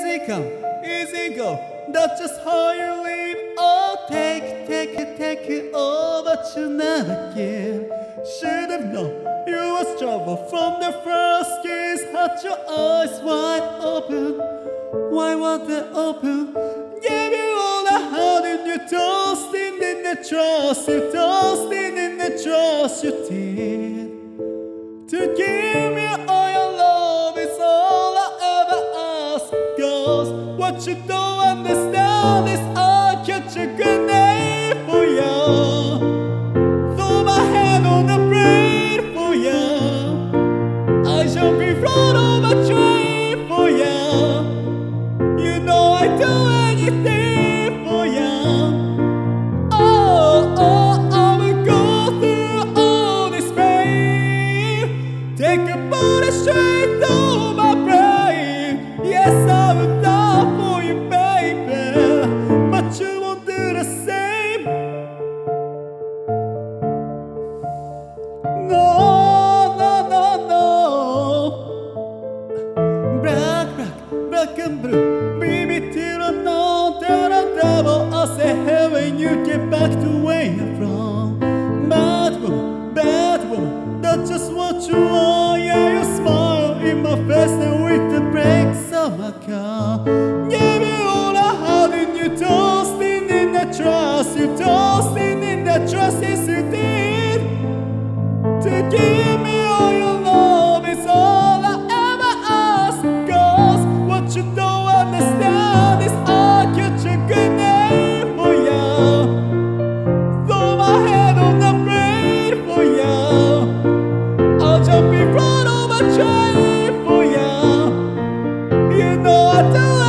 Easy come, easy go, that's just how you live. Oh, take it all, but you never give. Should've known you was trouble from the first kiss. Had your eyes wide open, why were they open? Gave you all I had and you toasting in the trust, you toasting in the trust you did. To give me all your love is all I ever ask. 'Cause what you don't understand is I catch a grenade for you. Throw my head on the brain for you. I jump in front of a train for you. You know I'd do anything for you. I will go through all this pain. Take a bullet straight through my brain. Yes, I will die for you, baby, but you won't do the same. No, no, no, no. Black and blue. Baby, till I know that I'm double. I say, hey, when you get back to where you're from. Bad woman, that's just what you are. Yeah, you smile in my face and with the brakes on my car. Gave you all I had and you toasting in the trust. You toasting in the trust, yes you did. To give me all your love is all I ever ask. 'Cause what you don't understand is I catch a grenade for you. Throw my head on the brain for you. I'll jump in front of a train for you. You know I do